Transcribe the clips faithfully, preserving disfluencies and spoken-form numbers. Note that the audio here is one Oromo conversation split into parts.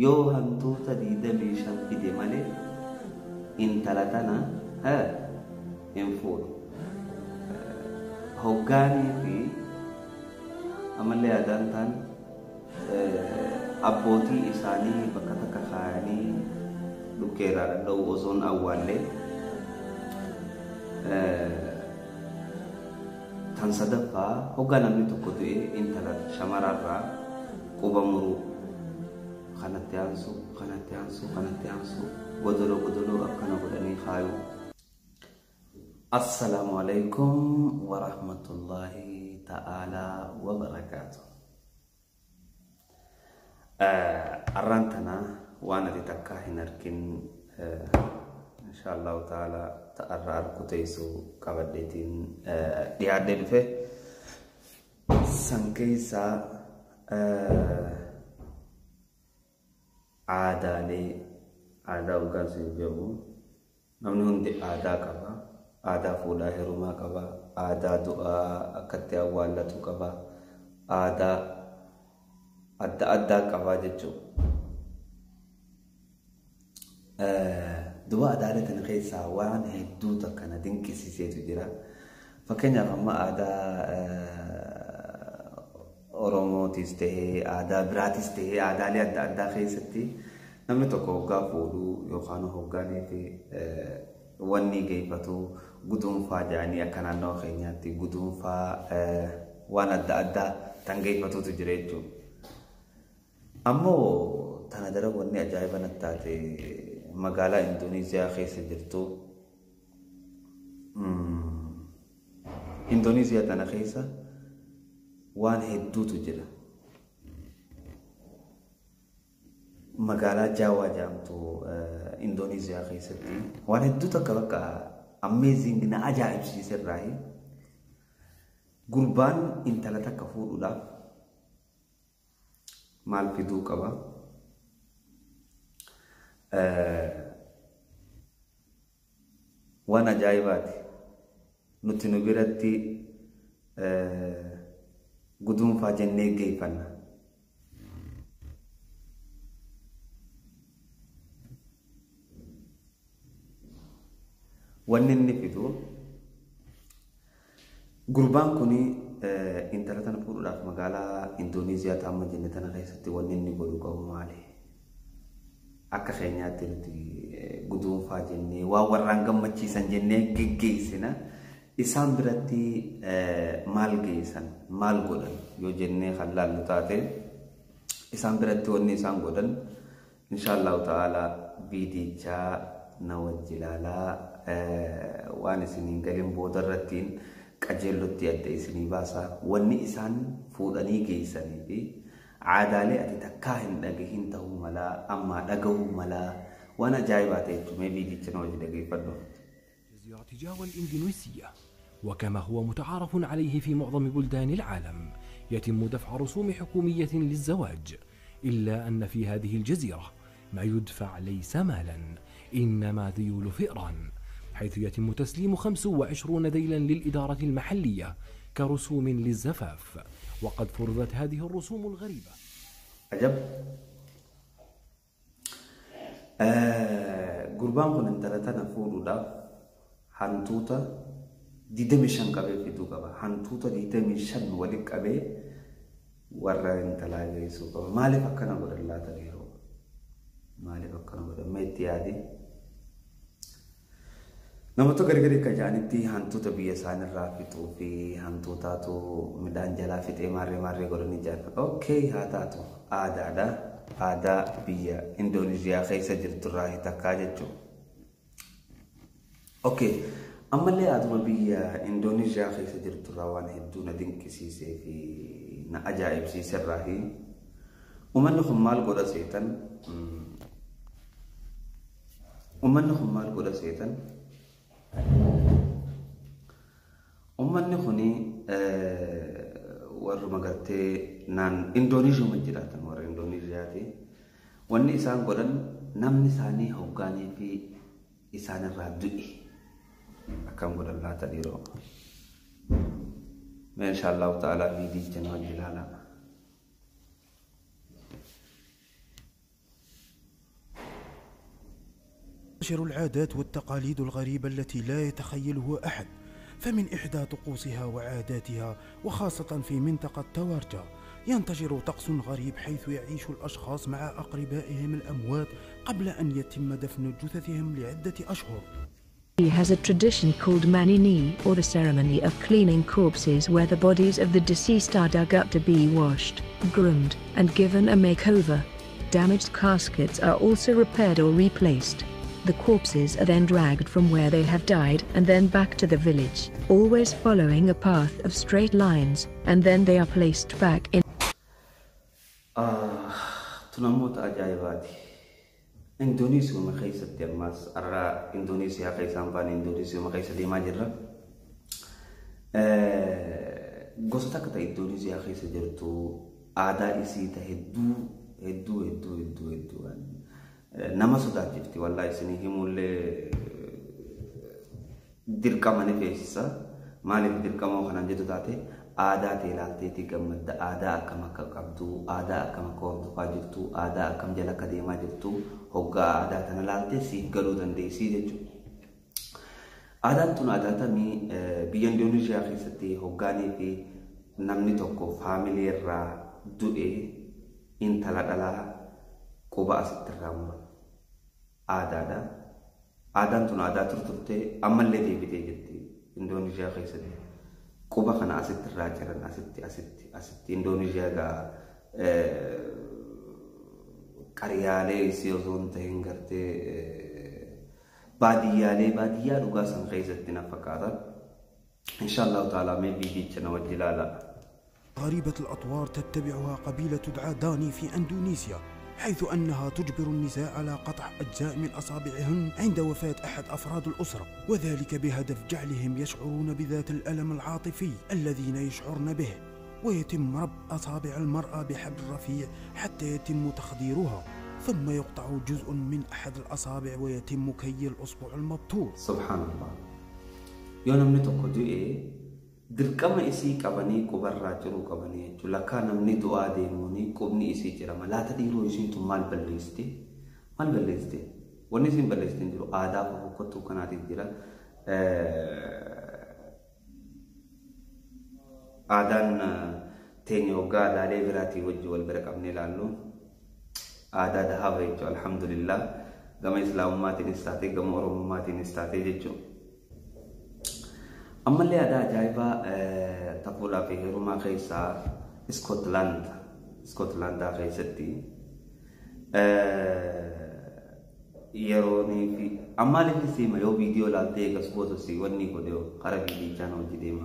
yoo hantuuta diidamii shan fide malee intala tana hin fuudhu. Hoggaanii fi amallee aadaan ta'an abbootii isaanii bakka takka kaayanii dhukkeeraa danda'u osoon awwaallee tan sadaffaa hoggaa namni tokko du'e intala shamararraa quba muruu kanatti aansu kanatti aansu kanatti aansu godoloo godoloo akkana godhanii kaayu. Assalaamu alaikum wa rahmatullahi ta'ala wa barakatuh. Arraan tana waan ati takka hin arkin inshallah ta'ala ta'arra arku teessu qabaddeetiin dhiyaadde dhufe san keessaa aadaalee aadaa hoggaansa jedhamu namni hundi aadaa qaba. Aadaa fuudhaa heerumaa qaba. Aadaa du'aa akkatti awwaallatu qaba. Aadaa adda addaa qaba jechuudha. Du'a aadaalee kana keessaa waan hedduu takka na dinqisiiseetu jira. Fakkeenyaaf amma aadaa Oromootis ta'ee aadaa biraatis ta'ee aadaalee adda addaa keessatti namni tokko hoggaa fuudhuu yookaan hoggaanii fi wanni geeffatu gudunfaa jedhanii akka naannoo keenyaatti gudunfaa waan adda addaa tan geeffatutu jira jechuudha. Ammoo tana dara wanni ajaa'iba natti taate magaalaa Indoneeziyaa keessa jirtu. Indoneeziyaa tana keessa waan hedduutu jira. Magaalaa Jaawaa jedhamtu Indoneeziyaa keessatti waan hedduutu akka bakka amazing na ajaa'ibsiise irraayi gurbaan intala takka fuudhuudhaaf maal fiduu qaba? Waan ajaa'ibaati. Nuti nu biratti gudunfaa jennee geeffanna. Wanni inni fidu gurbaan kuni intala tana fuudhuudhaaf magaalaa Indoneeziyaa ta'amma jenne tana keessatti wanni inni godhu qabu maali? Akka keenyaatti nuti gudunfaa jennee waan warraan gammachiisan jennee geggeessina. Isaan biratti maal geessan maal godhan yoo jennee kan laallu taate isaan biratti wanni isaan godhan inshallah ta'ala viidichaa na wajji ilaalaa waan isiniin galiin booda irrattiin qajeellotti adda isinii baasa. Wanni isaan fuudhanii geessanii fi aadaalee ati takkaa hin dhagahin ta'uu malaa amma dhagahuu malaa waan ajaa'ibaa ta'e jechuudha. Viidicha na wajji dhageeffadhu. جزيرة جاوا الإندونيسية، وكما هو متعارف عليه في معظم بلدان العالم يتم دفع رسوم حكومية للزواج، إلا أن في هذه الجزيرة ما يدفع ليس مالا إنما ذيول فئران، حيث يتم تسليم خمس وعشرون ديلا للإدارة المحلية كرسوم للزفاف. وقد فرضت هذه الرسوم الغريبة. عجب. قربان كن انتلتنا فولو دا hantuuta digdamii shan qabee fiduu qaba. Hantuuta digdamii shan walitti qabee warra intalaa geessuu qaba. Maaliif akkana godhan laata yeroo? Maaliif akkana godhan? Ma itti yaade? Namoota gargari akka jaanitti hantuuta biyya isaanirraa fixuu fi hantuutaatu midhaan jalaa fixee maarree maarree godhanii jaallatu. Okay, haa taatu aadaadha. Aadaa biyya Indoneeziyaa keessa jirturraa hitakkaa jechuudha. Okay, ammallee aaduma biyya Indoneeziyaa keessa jirturraa waan hedduu na dinqisiisee fi na ajaa'ibsiise irraahi uummanni kun maal godha seetan? Uummanni kun maal godha seetan? Uummanni kuni warra magartee naan Indoneeziyaa jiraatan warra Indoneeziyaati. Wanni isaan godhan namni isaanii hoggaanii fi isaan irraa du'e. Akkam godhan laata dhiiroo. Mee inshallah ta'ala viidicha na wajji ilaalaa. تنتشر العادات والتقاليد الغريبة التي لا يتخيلها أحد. فمن إحدى طقوسها وعاداتها وخاصة في منطقة تاورجا ينتشر طقس غريب حيث يعيش الأشخاص مع أقربائهم الأموات قبل أن يتم دفن جثثهم لعدة أشهر. He has a tradition called Manini, or the ceremony of cleaning corpses, where the bodies of the deceased are dug up to be washed, groomed, and given a makeover. Damaged caskets are also repaired or replaced. The corpses are then dragged from where they have died and then back to the village, always following a path of straight lines, and then they are placed back in. Ah, tunamoota ajaa'ibaati. Indoneesiyuma keessatti ammas arraa Indoneesiyaa keessaan baane Indoneesiyuma keessa deemaa jirra. Gosoota akka ta'e Indoneesiyaa keessa jirtu aadaa isii ta'e hedduu hedduu hedduu hedduu hedduu nama sodaachifti wallahi isinii himullee dirqama ni feesisa. Maaliif dirqama kanaan jettu taate aadaa ta'e ilaalteetii gammadda aadaa akkam akka qabdu aadaa akkam akka hordofaa jirtu aadaa akkam jala akka deemaa jirtu hoggaa aadaa tana ilaaltee siif galuu dandeessii jechuudha. Aadaan tun aadaa tamii biyya Indoneesiyaa keessatti hoggaanii fi namni tokko faamilii irraa du'ee intala dhalaa quba asitti irraa mura. Aadaadha. Aadaan tun aadaa turturtee ammallee deebitee jirti Indoneesiyaa keessatti. Quba kana asitti irraa jiran asitti asitti asitti Indoneesiyaa gaa qaryaalee isii osoo hin ta'in gartee baadiyyaalee baadiyyaa dhugaa san keessatti na fakkaata. Inshaallahu ta'ala mee viidiyicha na wajji ilaala. غريبة الأطوار تتبعها قبيلة تدعى داني في أندونيسيا، حيث أنها تجبر النساء على قطع أجزاء من أصابعهن عند وفاة أحد أفراد الأسرة، وذلك بهدف جعلهم يشعرون بذات الألم العاطفي الذين يشعرن به. ويتم ربط أصابع المرأة بحبل رفيع حتى يتم تخديرها، ثم يقطع جزء من أحد الأصابع ويتم كي الأصبع المبتور. سبحان الله. يوم نتوقع دوئي dirqama isii qabanii qubarraa jiru qabanii jechuudha. Lakkaa namni du'aa deemuuni qubni isii jirama. Laata dhiiroo isiin tun maal balleessite? Maal balleessite? Wanni isiin balleessite hin jiru. Aadaa fokkottuu kanaatiif jira. Aadaan teenya hoggaa aadaalee biraatii wajji wal bira qabnee ilaallu aadaa dahaaba jechuudha. Alhamdulillah. Gama islaamummaatiin taatee gama oromummaatiin taatee jechuudha. أما اللي هذا جايبة تقول في روما خيسا اسكتلند اسكتلند خيستي يروني في أما اللي في سيما يو فيديو لالتي كسبوتو سي وني كوديو خرابي دي كانوا جديما.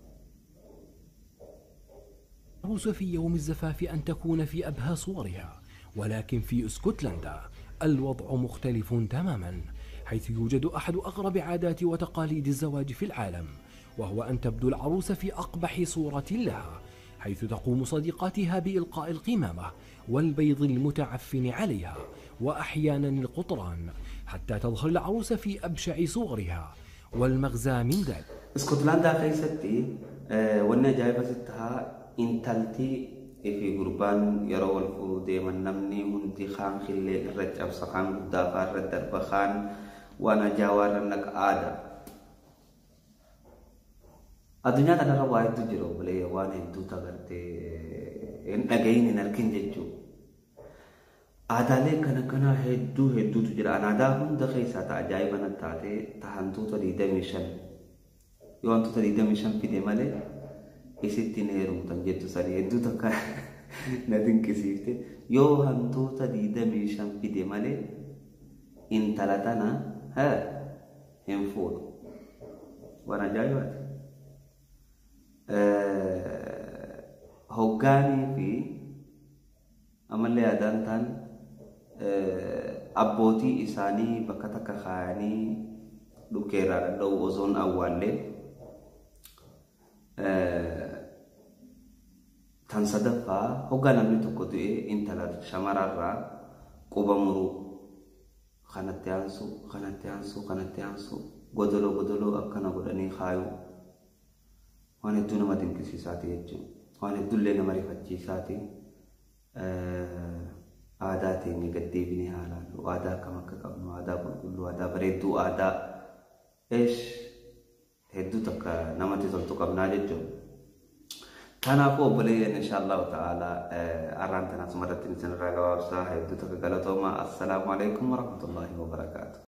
العروس في يوم الزفاف أن تكون في أبهى صورها، ولكن في اسكتلندا الوضع مختلف تماما، حيث يوجد أحد أغرب عادات وتقاليد الزواج في العالم، وهو أن تبدو العروس في أقبح صورة لها، حيث تقوم صديقاتها بإلقاء القمامة والبيض المتعفن عليها وأحيانا القطران حتى تظهر العروس في أبشع صورها. والمغزى من ذلك اسكتلندا خيستي وانا جايبة ستها انتلتي في قربان يروا الفرود من نمني هندي خان خلي الرجب سخان قدافة الدرب خان وانا جاوار انك آدم الدنيا ترى وايد تجرو بلي وانا هندو تغرتي إن أجين إن أركين جيجو آدالي كنا كنا هدو هدو تجرا أنا داهم دخي ساتا أجايبنا تاتي تهانتو تريدا ميشن يوان تو تريدا ميشن في دمالي إسيتي نيرو تنجتو سالي هدو تكا ندين كسيفتي يو هانتو تريدا ميشن في دمالي إن تلاتنا ها هم فور وانا جايبات hoggaanii fi amallee aadaan ta'an abbootii isaanii bakka takka kaayanii dhukeeraa danda'u osoon awwaallee tan sadaffaa hoggaa namni tokko du'ee intala shamararraa quba muruu kanatti aansu kanatti aansu kanatti aansu godoloo godoloo akkana godhanii kaayuu waan hedduu nama dinqisiisaati jechuudha. Waan hedduu illee nama rifachiisaati. aadaa teenya gaddeebinee haa ilaallu. Aadaa akkam akka qabnu, aadaa qulqulluu, aadaa bareedduu, aadaa eesh hedduu takka namatti toltu qabnaa jechuudha. Kanaafuu obboleeyyan inshallah ta'ala arraan tanaas maratti isin irraa gabaabsaa hedduu takka galatooma. Assalaamu alaikum warahmatullahi wabarakaatuh.